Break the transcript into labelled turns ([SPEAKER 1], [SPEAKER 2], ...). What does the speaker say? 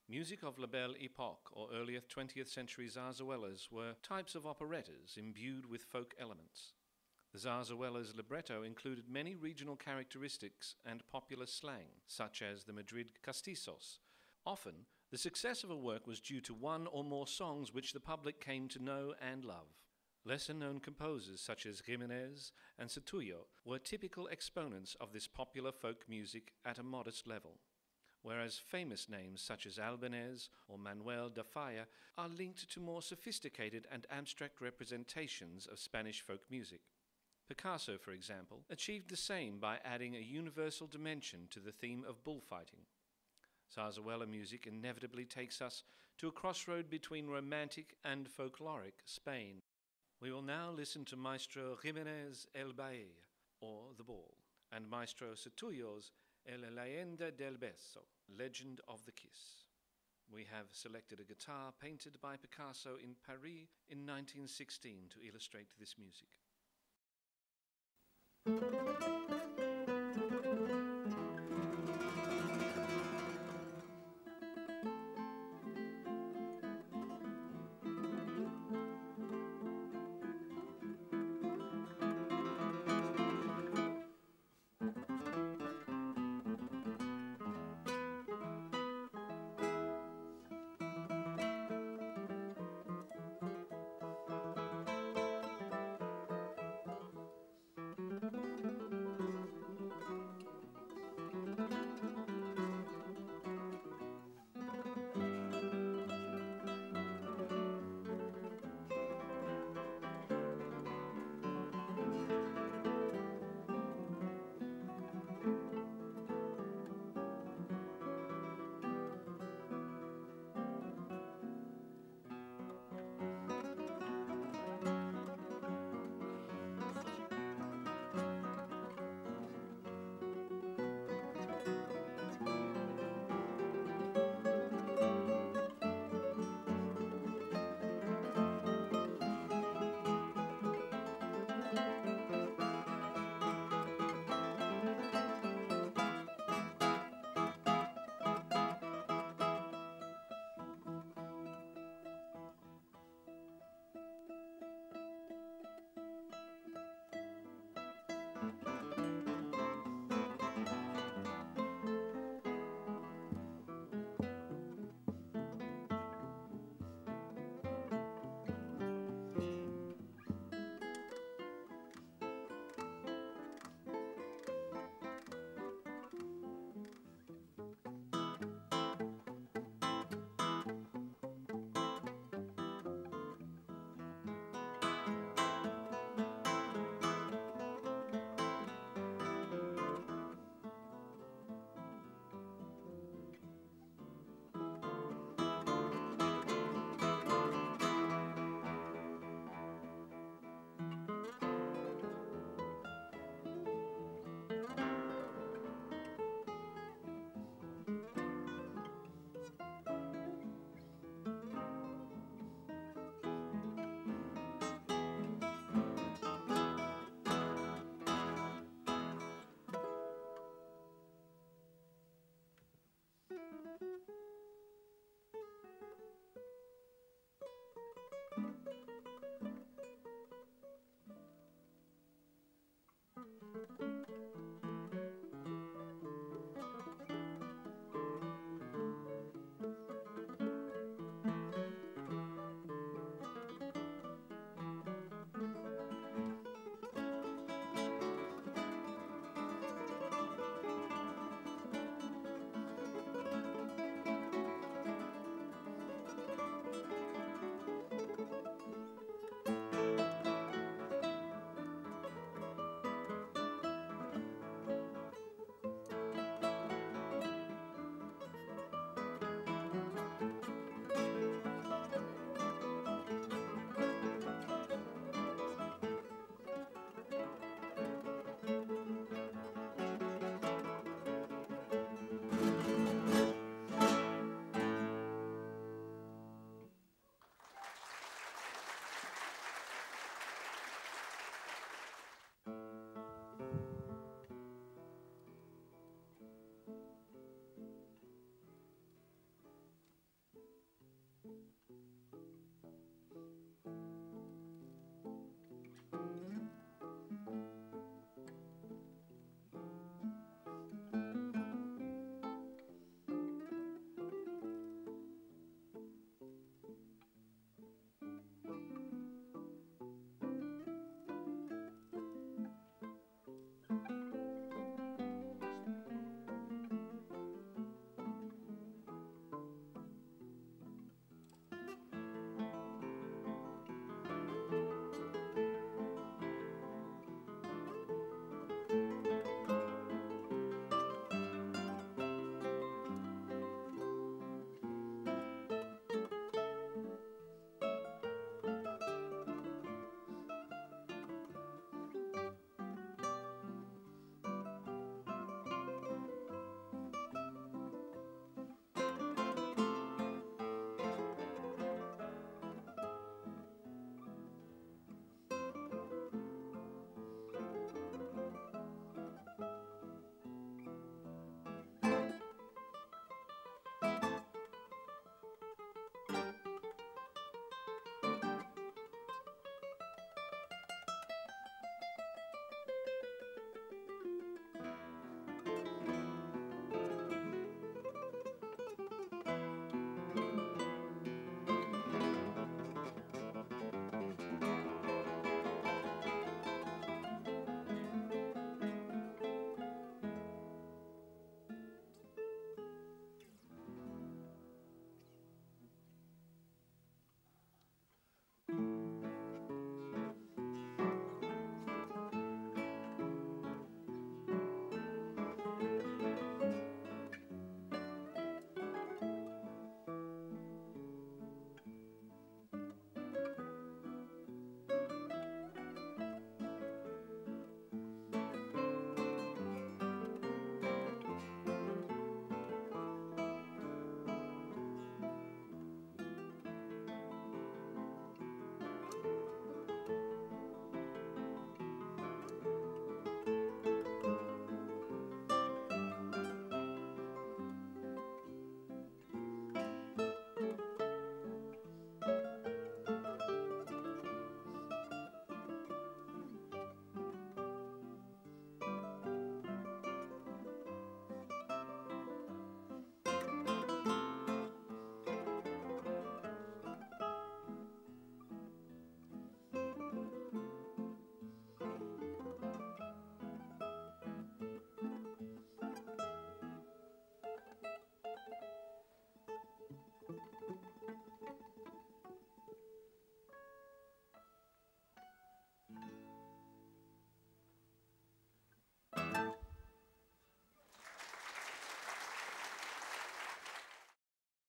[SPEAKER 1] Music of La Belle Époque, or earlier 20th century zarzuelas, were types of operettas imbued with folk elements. The zarzuela's libretto included many regional characteristics and popular slang, such as the Madrid castizos. Often, the success of a work was due to one or more songs which the public came to know and love. Lesser-known composers such as Jimenez and Sotullo were typical exponents of this popular folk music at a modest level, whereas famous names such as Albanese or Manuel da Falla are linked to more sophisticated and abstract representations of Spanish folk music. Picasso, for example, achieved the same by adding a universal dimension to the theme of bullfighting. Zarzuela music inevitably takes us to a crossroad between romantic and folkloric Spain. We will now listen to Maestro Jimenez El Baile, or The Ball, and Maestro Sotullo's El Leyenda del Beso, Legend of the Kiss. We have selected a guitar painted by Picasso in Paris in 1916 to illustrate this music.